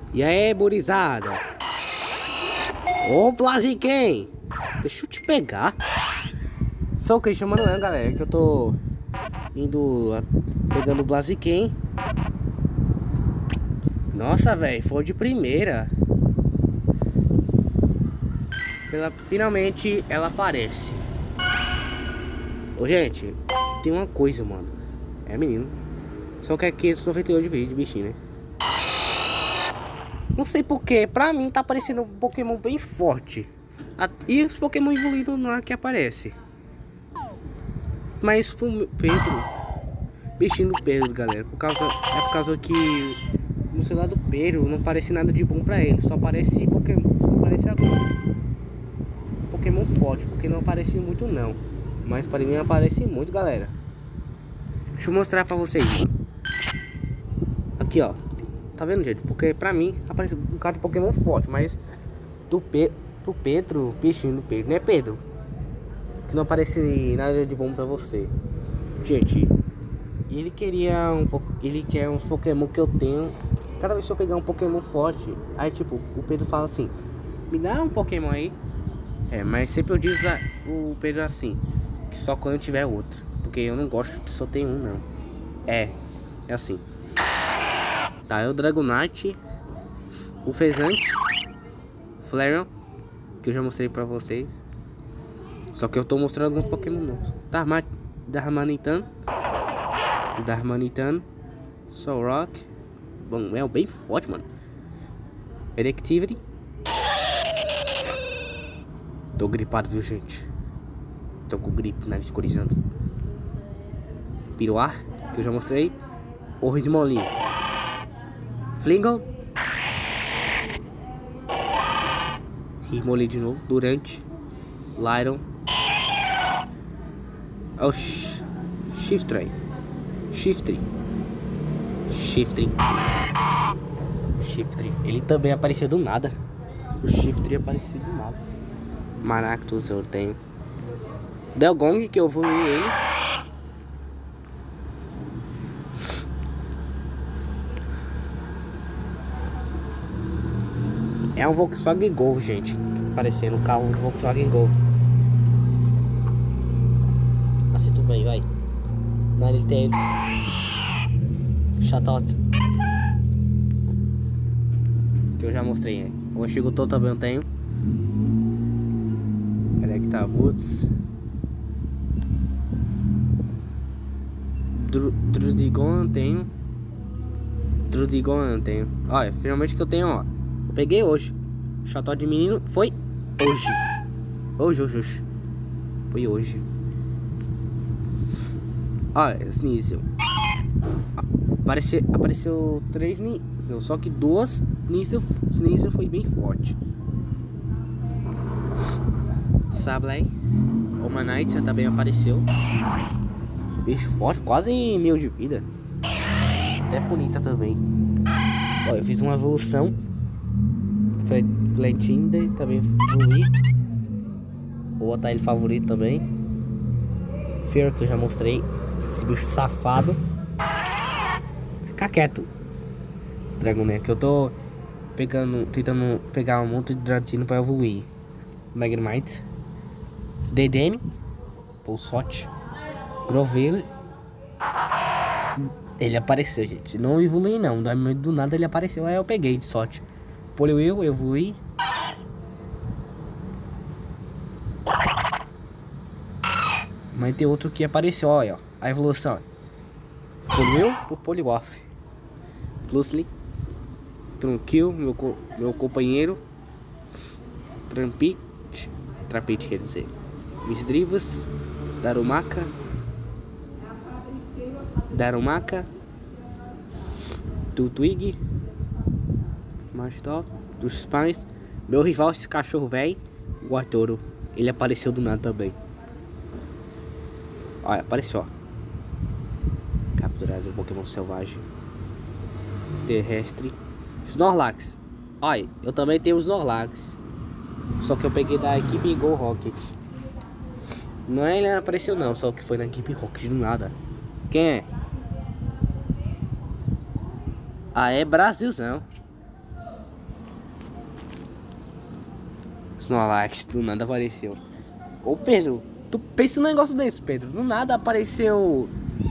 E aí, gurizada? Ô, Blaziken! Deixa eu te pegar. Sou o Christian Manuel, galera, que eu tô pegando o Blaziken. Nossa, velho, foi de primeira. Finalmente ela aparece. Ô, gente, tem uma coisa, mano. É, menino. Só que é 598 de vídeo de bichinho, né? Não sei porquê, pra mim tá aparecendo um Pokémon bem forte. E os Pokémon evoluídos na hora que aparece. Mas pro Pedro, bichinho do Pedro, galera, por causa que no celular do Pedro não aparece nada de bom pra ele. Só aparece Pokémon, só aparece alguns Pokémon forte, porque não aparece muito não. Mas para mim aparece muito, galera. Deixa eu mostrar pra vocês, mano. Aqui, ó. Tá vendo, gente? Porque pra mim aparece um cara de Pokémon forte, mas pro Pedro, bichinho do Pedro, né, Pedro? Que não aparece nada de bom pra você. Gente, ele quer uns Pokémon que eu tenho. Cada vez que eu pegar um Pokémon forte, aí tipo, o Pedro fala assim: me dá um Pokémon aí. É, mas sempre eu diz o Pedro assim, que só quando eu tiver outro. Porque eu não gosto de só ter um, não. É assim. Tá, é o Dragonite, o Fezante, Flareon, que eu já mostrei pra vocês. Só que eu tô mostrando alguns Pokémon novos. Darmanitan, Solrock. Bom, é bem forte, mano. Erectivity. Tô gripado, viu, gente? Tô com gripe, nariz corizando. Piroar, que eu já mostrei. Orre de Molinha. Flingon. Hitmonlee de novo. Durante. Lyron. Oxi. Shiftry. Ele também apareceu do nada. O Shiftry apareceu do nada. Maractus eu tenho. Delgong, que eu evoluí ele. É um Volkswagen Gol, gente. Parecendo um carro do Volkswagen Gol. Assim tudo bem, vai. Ninetales. Chatot. Que eu já mostrei, né? O Anchigotou também eu tenho. Electabuzz. Drudigon eu tenho. Olha, finalmente que eu tenho, ó. Eu peguei hoje. Chatot de menino foi hoje. Hoje. Foi hoje. Olha, Sneasel. Apareceu 3 Sneasel. Só que 2 Sneasel foi bem forte. Sableye. Omanite também apareceu. Bicho forte, quase 1000 de vida. Até bonita também. Ó, eu fiz uma evolução. Fletinder também evolui. Vou botar ele favorito também. Fear, que eu já mostrei. Esse bicho safado. Fica quieto, Dragonair, que eu tô tentando pegar um monte de Dratino pra evoluir. Magnemite. Dedenne. Pulsot. Grovyle. Ele apareceu, gente. Não evolui não. Do nada ele apareceu. Aí eu peguei de sorte. Poliwhirl, eu evolui. Mas tem outro que apareceu, olha, ó. A evolução. Poliwhirl por Poliwrath. Plusly. Trunkill, meu companheiro. Trapete quer dizer. Misdrivas. Darumaka. Tutwig. Mastop. Dos pais. Meu rival, esse cachorro velho. O Arturo. Ele apareceu do nada também. Olha, apareceu, ó. Capturado um Pokémon selvagem. Terrestre. Snorlax. Olha, eu também tenho os Snorlax. Só que eu peguei da equipe Go Rocket. Não é ele apareceu não, só que foi na equipe Rocket do nada. Quem é? Ah, é Brasilzão. Snorlax, do nada apareceu. Ô Pedro, tu pensa num negócio desse, Pedro. Do nada apareceu.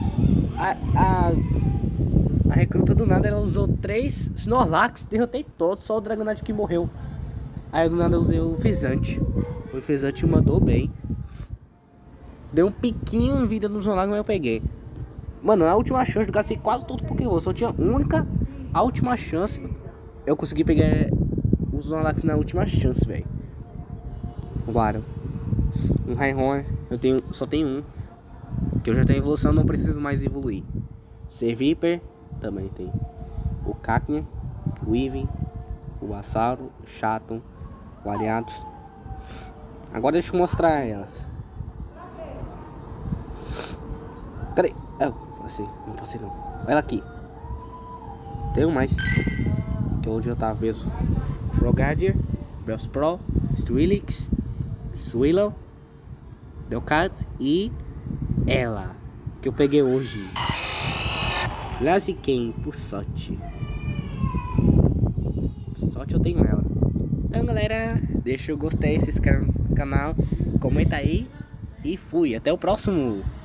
A recruta do nada, ela usou 3 Snorlax, derrotei todos, só o Dragonite que morreu. Aí do nada eu usei o Fizante. O Fizante mandou bem. Deu um piquinho em vida no Snorlax, mas eu peguei. Mano, na última chance eu gastei quase todo Pokémon. Só tinha a última chance. Eu consegui pegar o Snorlax na última chance, velho. Claro. Um Rhyhorn, só tenho um. Que eu já tenho evolução, não preciso mais evoluir. Seviper, também tem. O Cacnea, o Weaving, o Assauro, o Chaton, o Ariados. Agora deixa eu mostrar elas. Cadê? Não passei não. Olha aqui. Tenho mais. Que hoje eu tava mesmo. Frogadier, Bellsprout, Steelix, Swallow, Delcat e ela. Que eu peguei hoje. Blaziken, por sorte. Por sorte eu tenho ela. Então galera, deixa o gostei, se inscreve no canal, comenta aí. E fui, até o próximo.